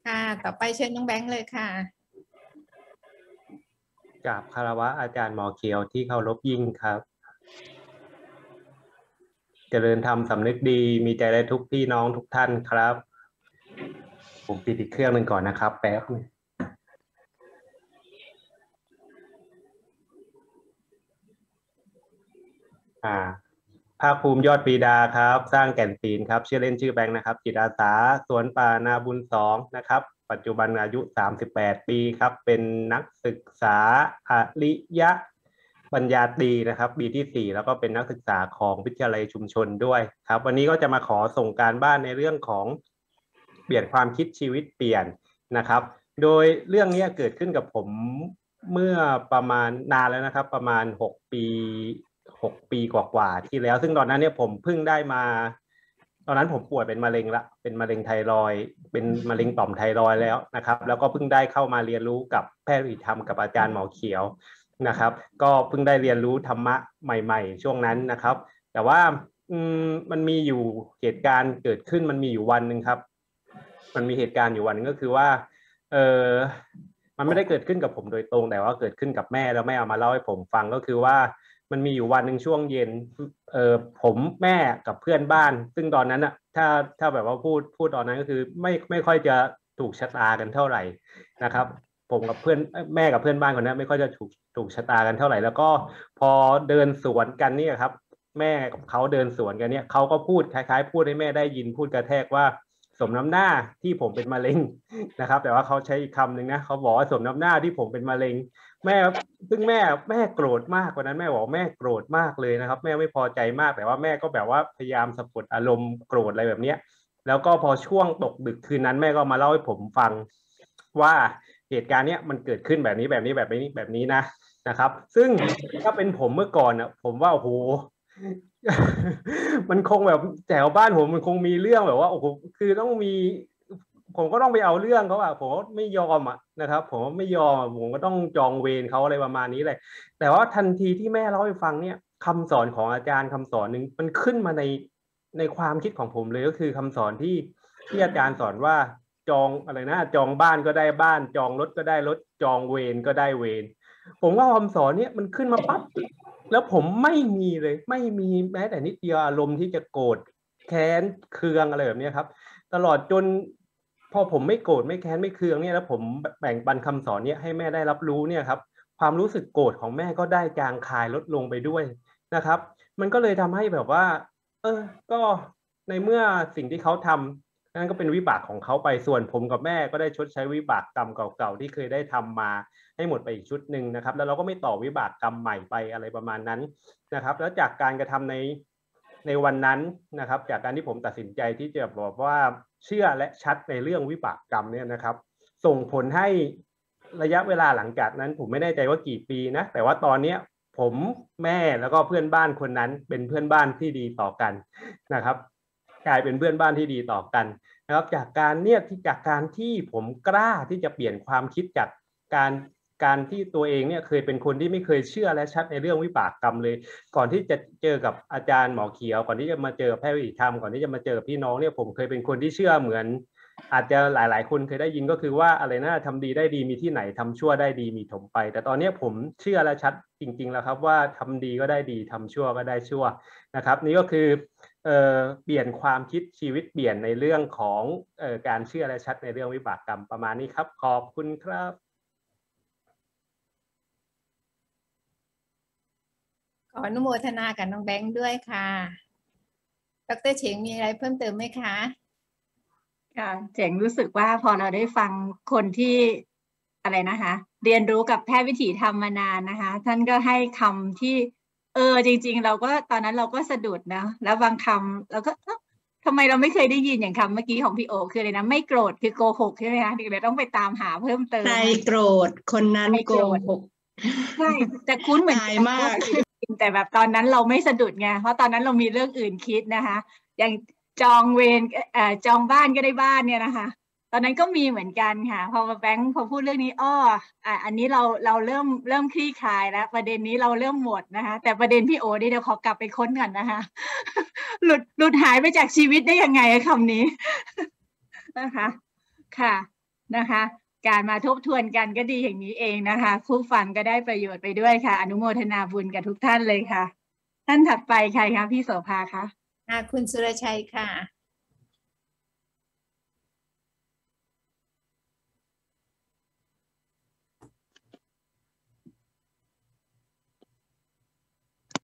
ค่ะต่อไปเชิญน้องแบงค์เลยค่ะกราบคารวะอาจารย์หมอเขียวที่เคารพยิ่งครับเจริญธรรมสำนึกดีมีใจได้ทุกพี่น้องทุกท่านครับผมปิดอีกเครื่องหนึ่งก่อนนะครับแป๊บภาคภูมิยอดปรีดาครับสร้างแก่นศีลครับชื่อเล่นชื่อแบงค์นะครับจิตอาสาสวนป่านาบุญ2นะครับปัจจุบันอายุ38ปีครับเป็นนักศึกษาอริยะปัญญาตรีนะครับปีที่4แล้วก็เป็นนักศึกษาของวิทยาลัยชุมชนด้วยครับวันนี้ก็จะมาขอส่งการบ้านในเรื่องของเปลี่ยนความคิดชีวิตเปลี่ยนนะครับโดยเรื่องนี้เกิดขึ้นกับผมเมื่อประมาณนานแล้วนะครับประมาณ6 ปีกว่าๆที่แล้วซึ่งตอนนั้นเนี่ยผมเพิ่งได้มาตอนนั้นผมป่วยเป็นมะเร็งละเป็นมะเร็งไทรอยด์เป็นมะเร็งต่อมไทรอยด์แล้วนะครับแล้วก็เพิ่งได้เข้ามาเรียนรู้กับแพทย์วิถีธรรมกับอาจารย์หมอเขียวนะครับก็เพิ่งได้เรียนรู้ธรรมะใหม่ๆช่วงนั้นนะครับแต่ว่ามันมีอยู่เหตุการณ์เกิดขึ้นมันมีอยู่วันหนึ่งครับมันมีเหตุการณ์อยู่วันนึงก็คือว่ามันไม่ได้เกิดขึ้นกับผมโดยตรงแต่ว่าเกิดขึ้นกับแม่แล้วแม่เอามาเล่าให้ผมฟังก็คือว่ามันมีอยู่วันหนึ่งช่วงเย็นผมแม่กับเพื่อนบ้านซึ่งตอนนั้นอะถ้าแบบว่าพูดตอนนั้นก็คือไม่ค่อยจะถูกชะตากันเท่าไหร่นะครับผมกับเพื่อนแม่กับเพื่อนบ้านคนนั้นไม่ค่อยจะถูกชะตากันเท่าไหร่แล้วก็พอเดินสวนกันนี่ครับแม่กับเขาเดินสวนกันเนี่ยเขาก็พูดคล้ายๆพูดให้แม่ได้ยินพูดกระแทกว่าสมน้ำหน้าที่ผมเป็นมะเร็งนะครับแต่ว่าเขาใช้อีกคำหนึ่งนะเขาบอกว่าสมน้ำหน้าที่ผมเป็นมะเร็งแม่ซึ่งแม่โกรธมากกว่านั้นแม่บอกแม่โกรธมากเลยนะครับแม่ไม่พอใจมากแต่ว่าแม่ก็แบบว่าพยายามสะกดอารมณ์โกรธอะไรแบบนี้แล้วก็พอช่วงตกดึกคืนนั้นแม่ก็มาเล่าให้ผมฟังว่าเหตุการณ์เนี้ยมันเกิดขึ้นแบบนี้นะครับซึ่งถ้าเป็นผมเมื่อก่อนอ่ะผมว่าโอ้โหมันคงแบบแถวบ้านผมมันคงมีเรื่องแบบว่าโอ้โหคือต้องมีผมก็ต้องไปเอาเรื่องเขาอะผมไม่ยอมอะนะครับผมไม่ยอมผมก็ต้องจองเวรเขาอะไรประมาณนี้เลยแต่ว่าทันทีที่แม่เล่าให้ฟังเนี่ยคำสอนของอาจารย์คำสอนหนึ่งมันขึ้นมาในความคิดของผมเลยก็คือคำสอนที่อาจารย์สอนว่าจองอะไรนะจองบ้านก็ได้บ้านจองรถก็ได้รถจองเวรก็ได้เวรผมว่าคำสอนเนี่ยมันขึ้นมาปั๊บแล้วผมไม่มีเลยไม่มีแม้แต่นิดเดียวอารมณ์ที่จะโกรธแค้นเคืองอะไรแบบนี้ครับตลอดจนพอผมไม่โกรธไม่แค้นไม่เคืองเนี่ยแล้วผมแบ่งปันคำสอนเนี่ยให้แม่ได้รับรู้เนี่ยครับความรู้สึกโกรธของแม่ก็ได้จางคายลดลงไปด้วยนะครับมันก็เลยทำให้แบบว่าก็ในเมื่อสิ่งที่เขาทำนั่นก็เป็นวิบากของเขาไปส่วนผมกับแม่ก็ได้ชดใช้วิบากกรรมเก่าๆที่เคยได้ทำมาให้หมดไปอีกชุดหนึ่งนะครับแล้วเราก็ไม่ต่อวิบากกรรมใหม่ไปอะไรประมาณนั้นนะครับแล้วจากการกระทำในวันนั้นนะครับจากการที่ผมตัดสินใจที่จะบอกว่าเชื่อและชัดในเรื่องวิบากกรรมเนี่ยนะครับส่งผลให้ระยะเวลาหลังจากนั้นผมไม่แน่ใจว่ากี่ปีนะแต่ว่าตอนนี้ผมแม่แล้วก็เพื่อนบ้านคนนั้นเป็นเพื่อนบ้านที่ดีต่อกันนะครับกลายเป็นเพื่อนบ้านที่ดีต่อกันนะครับจากการที่ผมกล้าที่จะเปลี่ยนความคิดจากการที่ตัวเองเนี่ยเคยเป็นคนที่ไม่เคยเชื่อและชัดในเรื่องวิบากกรรมเลยก่อนที่จะเจอกับอาจารย์หมอเขียวก่อนที่จะมาเจอแพทย์วิถีธรรมก่อนที่จะมาเจอพี่น้องเนี่ยผมเคยเป็นคนที่เชื่อเหมือนอาจจะหลายๆคนเคยได้ยินก็คือว่าอะไรนะทำดีได้ดีมีที่ไหนทำชั่วได้ดีมีถมไปแต่ตอนนี้ผมเชื่อและชัดจริงๆแล้วครับว่าทำดีก็ได้ดีทำชั่วก็ได้ชั่วนะครับนี่ก็คือเปลี่ยนความคิดชีวิตเปลี่ยนในเรื่องของการเชื่อและชัดในเรื่องวิบากกรรมประมาณนี้ครับขอบคุณครับขออนุโมทนากับน้องแบงค์ด้วยค่ะดร.เฉงมีอะไรเพิ่มเติมไหมคะค่ะเจ๋งรู้สึกว่าพอเราได้ฟังคนที่อะไรนะคะเรียนรู้กับแพทย์วิถีธรรมมานานนะคะท่านก็ให้คำที่จริงๆเราก็ตอนนั้นเราก็สะดุดนะแล้วบางคำเราก็ทำไมเราไม่เคยได้ยินอย่างคำเมื่อกี้ของพี่โอคืออะไรนะไม่โกรธคือโกหกใช่ไหมคะเดี๋ยวต้องไปตามหาเพิ่มเติมใครโกรธคนนั้นโกหกใช่แต่คุ้นเหมือนกันมากแต่แบบตอนนั้นเราไม่สะดุดไงเพราะตอนนั้นเรามีเรื่องอื่นคิดนะคะอย่างจองเวรจองบ้านก็ได้บ้านเนี่ยนะคะตอนนั้นก็มีเหมือนกันค่ะพอแบงค์พอพูดเรื่องนี้อันนี้เราเริ่มคลี่คลายแล้วประเด็นนี้เราเริ่มหมดนะคะแต่ประเด็นพี่โอเดี๋ยวขอกลับไปค้นก่อนนะคะหลุดหายไปจากชีวิตได้ยังไงคำนี้นะคะค่ะนะคะ การมาทบทวนกันก็ดีอย่างนี้เองนะคะผู้ฟังก็ได้ประโยชน์ไปด้วยค่ะอนุโมทนาบุญกับทุกท่านเลยค่ะท่านถัดไปใครคะพี่โสภาคะคุณสุรชัยค่ะ